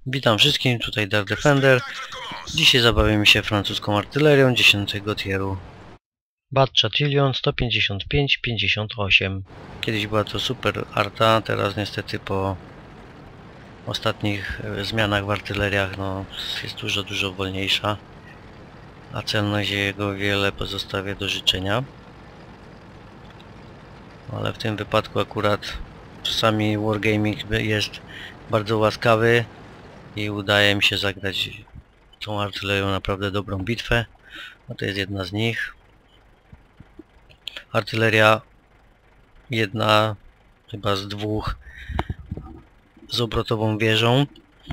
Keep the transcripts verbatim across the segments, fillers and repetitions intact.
Witam wszystkim, tutaj Dark Defender. Dzisiaj zabawimy się francuską artylerią dziesiątego tieru. Bat Chatillon sto pięćdziesiąt pięć pięćdziesiąt osiem. Kiedyś była to super arta, teraz niestety po ostatnich zmianach w artyleriach no, jest dużo, dużo wolniejsza. A celność jego wiele pozostawia do życzenia. Ale w tym wypadku akurat czasami wargaming jest bardzo łaskawy i udaje mi się zagrać tą artylerią naprawdę dobrą bitwę. No to jest jedna z nich. Artyleria jedna chyba z dwóch z obrotową wieżą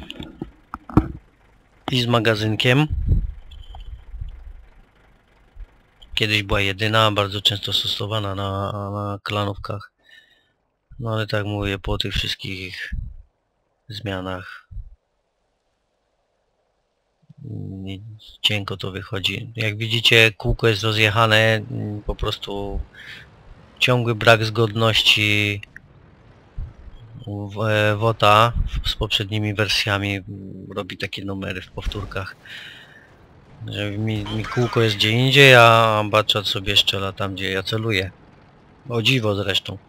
i z magazynkiem. Kiedyś była jedyna, bardzo często stosowana na, na klanówkach. No ale tak mówię, po tych wszystkich zmianach cienko to wychodzi. Jak widzicie, kółko jest rozjechane, po prostu ciągły brak zgodności wota z poprzednimi wersjami robi takie numery w powtórkach, że mi, mi kółko jest gdzie indziej, a Batchat sobie strzela tam, gdzie ja celuję. O dziwo zresztą.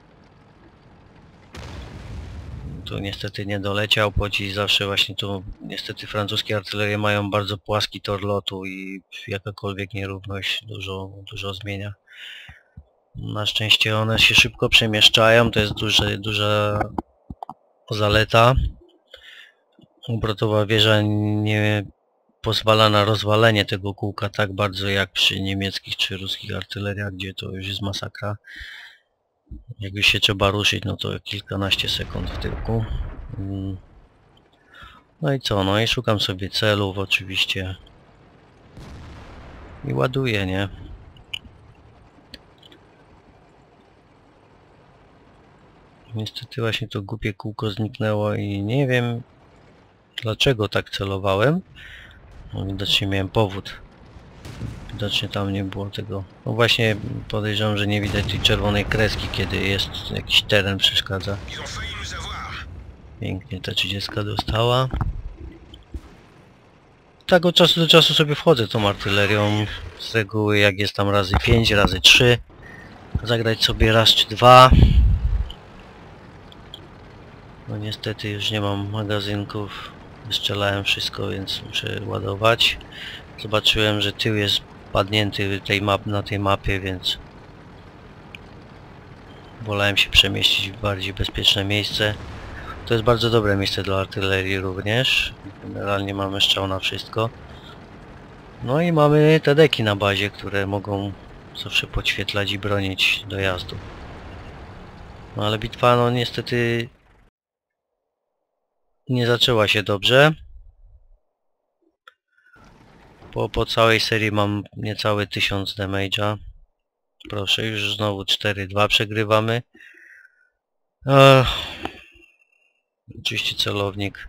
Tu niestety nie doleciał pocisk, zawsze właśnie tu niestety francuskie artylerie mają bardzo płaski tor lotu i jakakolwiek nierówność dużo, dużo zmienia. Na szczęście one się szybko przemieszczają, to jest duże, duża zaleta. Obrotowa wieża nie pozwala na rozwalenie tego kółka tak bardzo jak przy niemieckich czy ruskich artyleriach, gdzie to już jest masakra. Jakby się trzeba ruszyć, no to kilkanaście sekund w tyłku. No i co? No i szukam sobie celów oczywiście. I ładuję, nie? Niestety właśnie to głupie kółko zniknęło i nie wiem dlaczego tak celowałem. No, widocznie miałem powód. Widocznie tam nie było tego. No właśnie podejrzewam, że nie widać tej czerwonej kreski, kiedy jest jakiś teren przeszkadza. Pięknie ta trzydziestka dostała. Tak od czasu do czasu sobie wchodzę tą artylerią. Z reguły jak jest tam razy pięć, razy trzy. Zagrać sobie raz czy dwa. No niestety już nie mam magazynków. Wystrzelałem wszystko, więc muszę ładować. Zobaczyłem, że tył jest padnięty tej map, na tej mapie, więc wolałem się przemieścić w bardziej bezpieczne miejsce. To jest bardzo dobre miejsce dla artylerii również. Generalnie mamy strzał na wszystko. No i mamy te deki na bazie, które mogą zawsze podświetlać i bronić dojazdu. No ale bitwa no niestety nie zaczęła się dobrze. Po, po całej serii mam niecały tysiąc damage'a. Proszę, już znowu cztery dwa przegrywamy. Ech. Oczywiście celownik.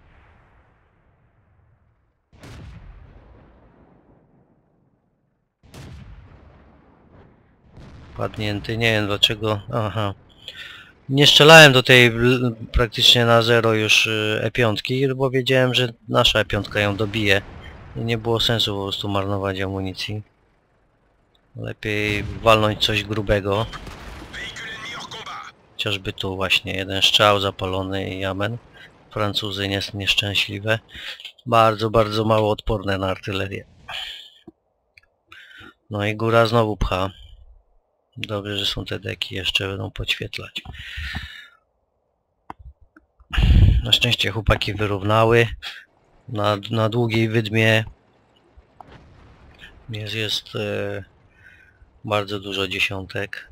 Padnięty, nie wiem dlaczego. Aha. Nie strzelałem do tej praktycznie na zero już E pięć, bo wiedziałem, że nasza E pięć ją dobije. I nie było sensu po prostu marnować amunicji. Lepiej walnąć coś grubego. Chociażby tu właśnie jeden strzał zapalony i amen. Francuzy jest nieszczęśliwe. Bardzo, bardzo mało odporne na artylerię. No i góra znowu pcha. Dobrze, że są te deki, jeszcze będą podświetlać. Na szczęście chłopaki wyrównały. Na, na długiej wydmie jest, jest e, bardzo dużo dziesiątek.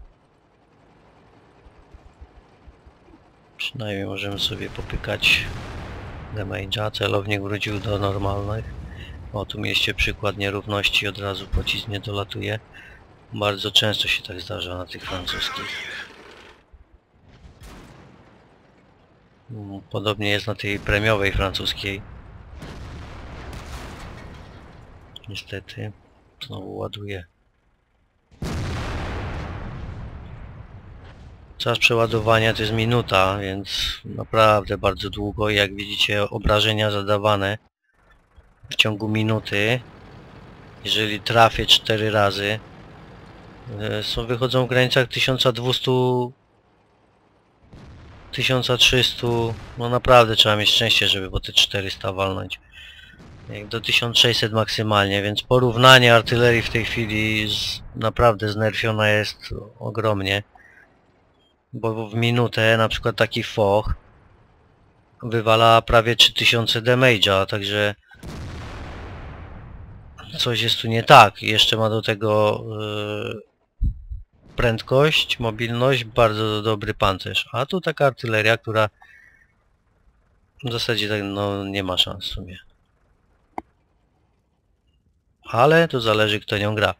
Przynajmniej możemy sobie popykać damage'a. Celownik wrócił do normalnych. O, tu mieliście przykład nierówności, od razu pocisk nie dolatuje. Bardzo często się tak zdarza na tych francuskich. Podobnie jest na tej premiowej francuskiej. Niestety. Znowu ładuje. Czas przeładowania to jest minuta, więc naprawdę bardzo długo. Jak widzicie, obrażenia zadawane w ciągu minuty, jeżeli trafię cztery razy, są, wychodzą w granicach tysiąc dwieście tysiąc trzysta. No naprawdę trzeba mieć szczęście, żeby po te czterysta walnąć. Jak do tysiąc sześćset maksymalnie, więc porównanie artylerii w tej chwili z, naprawdę znerfiona jest ogromnie. Bo w minutę na przykład taki foch wywala prawie trzy tysiące damage'a, także coś jest tu nie tak. Jeszcze ma do tego yy, prędkość, mobilność, bardzo dobry pancerz. A tu taka artyleria, która w zasadzie tak, no, nie ma szans w sumie. Ale to zależy, kto nią gra.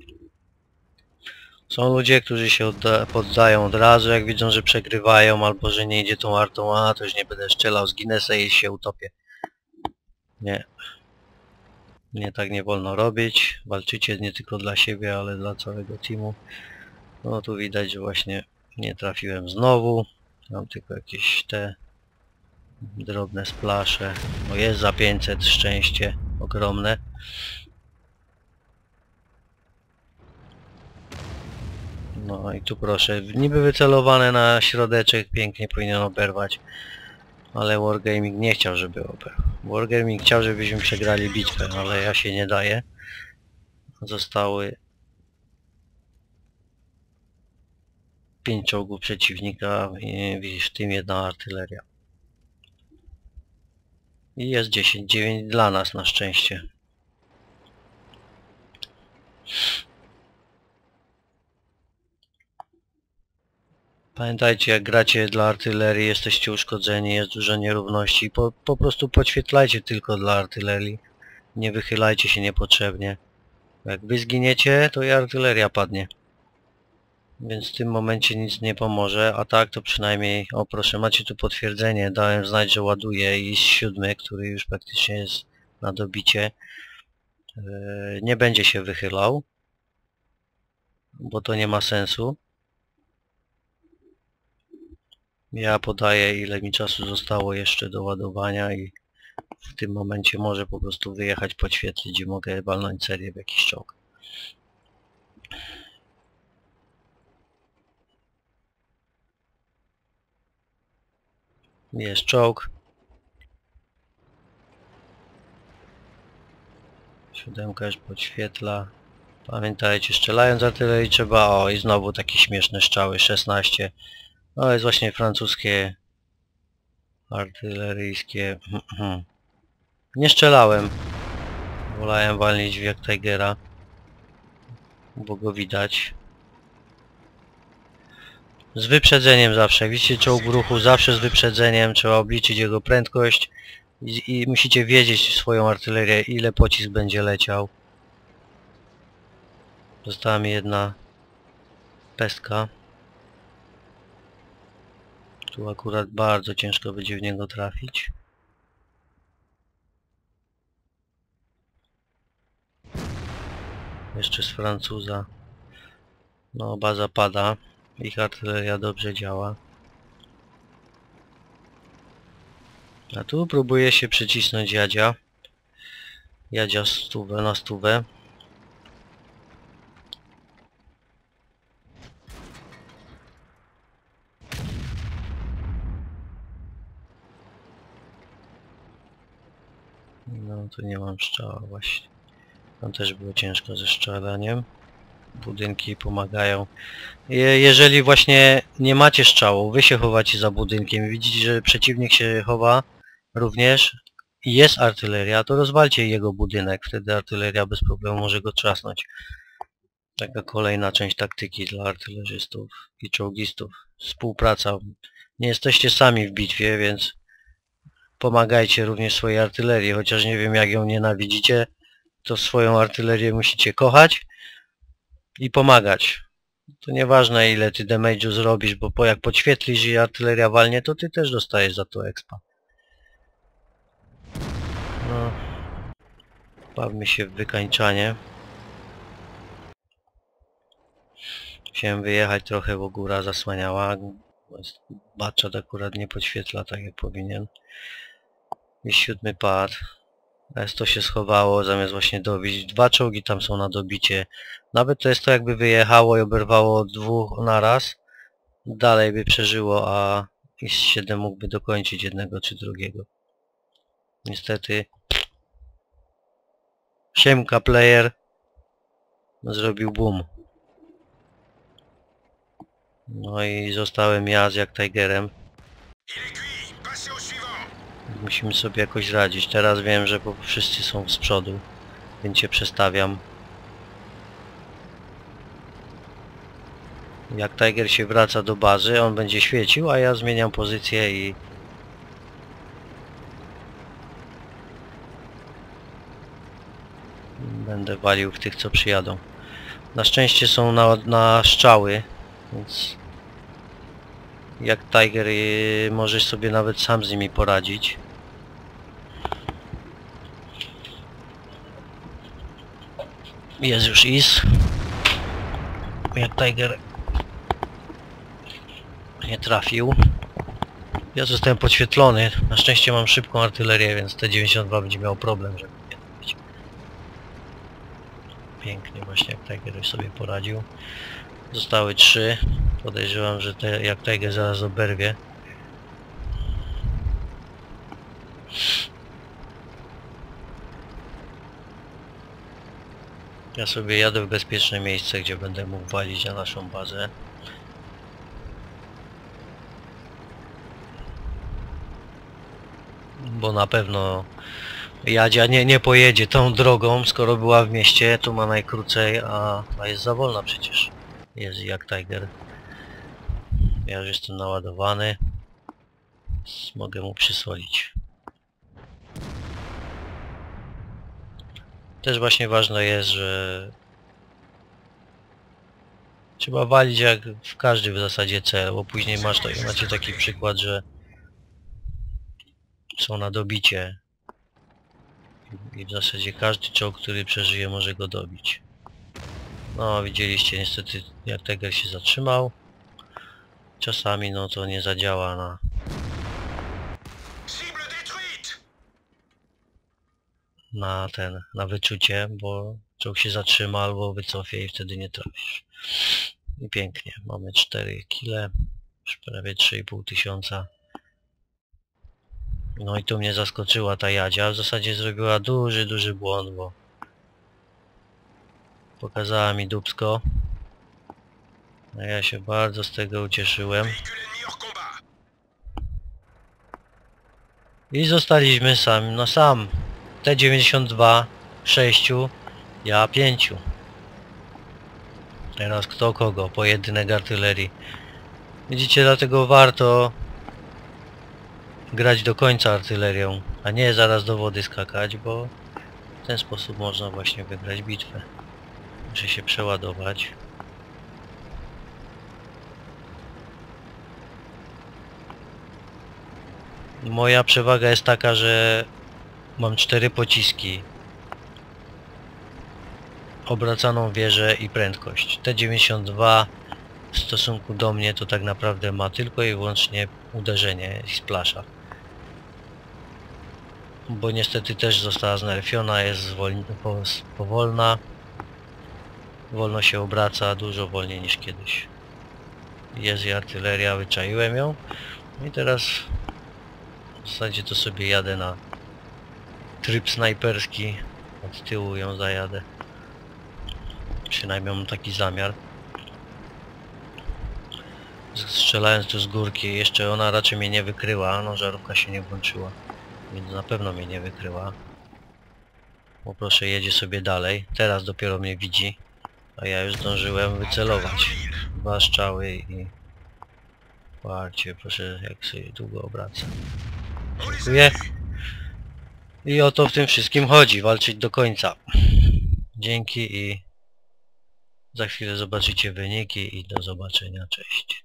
Są ludzie, którzy się odda poddają od razu, jak widzą, że przegrywają, albo że nie idzie tą artą, a to już nie będę strzelał, zginę sobie i się utopię. Nie. Nie, tak nie wolno robić. Walczycie nie tylko dla siebie, ale dla całego teamu. No tu widać, że właśnie nie trafiłem znowu. Mam tylko jakieś te drobne splasze. No jest za pięćset, szczęście ogromne. No i tu proszę, niby wycelowane na środeczek, pięknie powinien oberwać. Ale Wargaming nie chciał, żeby oberwał. Wargaming chciał, żebyśmy przegrali bitwę, ale ja się nie daję. Zostały pięć czołgów przeciwnika i w tym jedna artyleria. I jest dziesięć dziewięć dla nas na szczęście. Pamiętajcie, jak gracie dla artylerii, jesteście uszkodzeni, jest dużo nierówności. Po, po prostu podświetlajcie tylko dla artylerii. Nie wychylajcie się niepotrzebnie. Jak wy zginiecie, to i artyleria padnie. Więc w tym momencie nic nie pomoże, a tak to przynajmniej... O proszę, macie tu potwierdzenie, dałem znać, że ładuje i z siódmy, który już praktycznie jest na dobicie. Yy, nie będzie się wychylał, bo to nie ma sensu. Ja podaję, ile mi czasu zostało jeszcze do ładowania i w tym momencie może po prostu wyjechać podświetlić, gdzie mogę walnąć serię w jakiś czołg. Jest czołg. Siódemka już podświetla. Pamiętajcie, strzelając artylerii trzeba... O, i znowu takie śmieszne strzały, szesnaście. No jest właśnie francuskie artyleryjskie. Nie strzelałem. Wolałem walnić w jak Tigera, bo go widać. Z wyprzedzeniem zawsze. Widzicie czołg w ruchu, zawsze z wyprzedzeniem. Trzeba obliczyć jego prędkość i, i musicie wiedzieć swoją artylerię, ile pocisk będzie leciał. Została mi jedna pestka. Tu akurat bardzo ciężko będzie w niego trafić. Jeszcze z Francuza. No, baza pada. Ich artyleria dobrze działa. A tu próbuje się przycisnąć Jadzia. Jadzia stówę na stówę. No tu nie mam strzała właśnie. Tam też było ciężko ze strzelaniem. Budynki pomagają. Je, jeżeli właśnie nie macie strzału, wy się chowacie za budynkiem i widzicie, że przeciwnik się chowa również i jest artyleria, to rozwalcie jego budynek. Wtedy artyleria bez problemu może go trzasnąć. Taka kolejna część taktyki dla artylerzystów i czołgistów. Współpraca. Nie jesteście sami w bitwie, więc pomagajcie również swojej artylerii, chociaż nie wiem jak ją nienawidzicie, to swoją artylerię musicie kochać i pomagać. To nieważne ile ty damage'u zrobisz, bo po jak podświetlisz i artyleria walnie, to ty też dostajesz za to expa. No, bawmy się w wykańczanie. Musiałem wyjechać trochę, bo góra zasłaniała. Baczat akurat nie podświetla tak jak powinien. I siódmy pad. S to się schowało zamiast właśnie dobić. Dwa czołgi tam są na dobicie. Nawet to jest to jakby wyjechało i oberwało dwóch naraz. Dalej by przeżyło, a X siedem mógłby dokończyć jednego czy drugiego. Niestety Siemka player zrobił boom. No i zostałem ja z jak Tigerem. Musimy sobie jakoś radzić. Teraz wiem, że wszyscy są z przodu, więc się przestawiam. Jak Tiger się wraca do bazy, on będzie świecił, a ja zmieniam pozycję i będę walił w tych, co przyjadą. Na szczęście są na, na strzały, więc jak Tiger yy, możesz sobie nawet sam z nimi poradzić. Jest już is. Jak Tiger nie trafił. Ja zostałem podświetlony. Na szczęście mam szybką artylerię, więc T dziewięćdziesiąt dwa będzie miał problem, żeby mnie trafić. Pięknie właśnie jak Tiger sobie poradził. Zostały trzy. Podejrzewam, że te, jak Tiger zaraz oberwie. Ja sobie jadę w bezpieczne miejsce, gdzie będę mógł walić na naszą bazę. Bo na pewno Jadzia nie, nie pojedzie tą drogą, skoro była w mieście, tu ma najkrócej, a, a jest za wolna przecież. Jest jak Tiger. Ja już jestem naładowany. Mogę mu przysłonić. Też właśnie ważne jest, że trzeba walić jak w każdy w zasadzie cel, bo później masz to, macie taki przykład, że są na dobicie i w zasadzie każdy czołg, który przeżyje, może go dobić. No widzieliście niestety jak Tiger się zatrzymał. Czasami no to nie zadziała na na ten, na wyczucie, bo czołg się zatrzyma albo wycofie i wtedy nie trafisz. I pięknie, mamy cztery kile, już prawie trzy i pół tysiąca. No i tu mnie zaskoczyła ta Jadzia, w zasadzie zrobiła duży, duży błąd, bo pokazała mi dupsko. A ja się bardzo z tego ucieszyłem. I zostaliśmy sami, no sam. T dziewięćdziesiąt dwa, sześciu, ja pięciu. Teraz kto kogo, pojedynek artylerii. Widzicie, dlatego warto grać do końca artylerią, a nie zaraz do wody skakać, bo w ten sposób można właśnie wygrać bitwę. Muszę się przeładować. Moja przewaga jest taka, że mam cztery pociski, obracaną wieżę i prędkość. T dziewięćdziesiąt dwa w stosunku do mnie to tak naprawdę ma tylko i wyłącznie uderzenie i splasha. Bo niestety też została znerfiona, jest powolna. Wolno się obraca, dużo wolniej niż kiedyś. Jest i artyleria, wyczaiłem ją. I teraz w zasadzie to sobie jadę na tryb snajperski. Od tyłu ją zajadę. Przynajmniej mam taki zamiar. Strzelając tu z górki, jeszcze ona raczej mnie nie wykryła, no żarówka się nie włączyła. Więc na pewno mnie nie wykryła. Bo proszę, jedzie sobie dalej. Teraz dopiero mnie widzi. A ja już zdążyłem wycelować. Dwa strzały i... Patrzcie, proszę, jak sobie długo obraca. Dziękuję. I o to w tym wszystkim chodzi, walczyć do końca. Dzięki i za chwilę zobaczycie wyniki i do zobaczenia, cześć.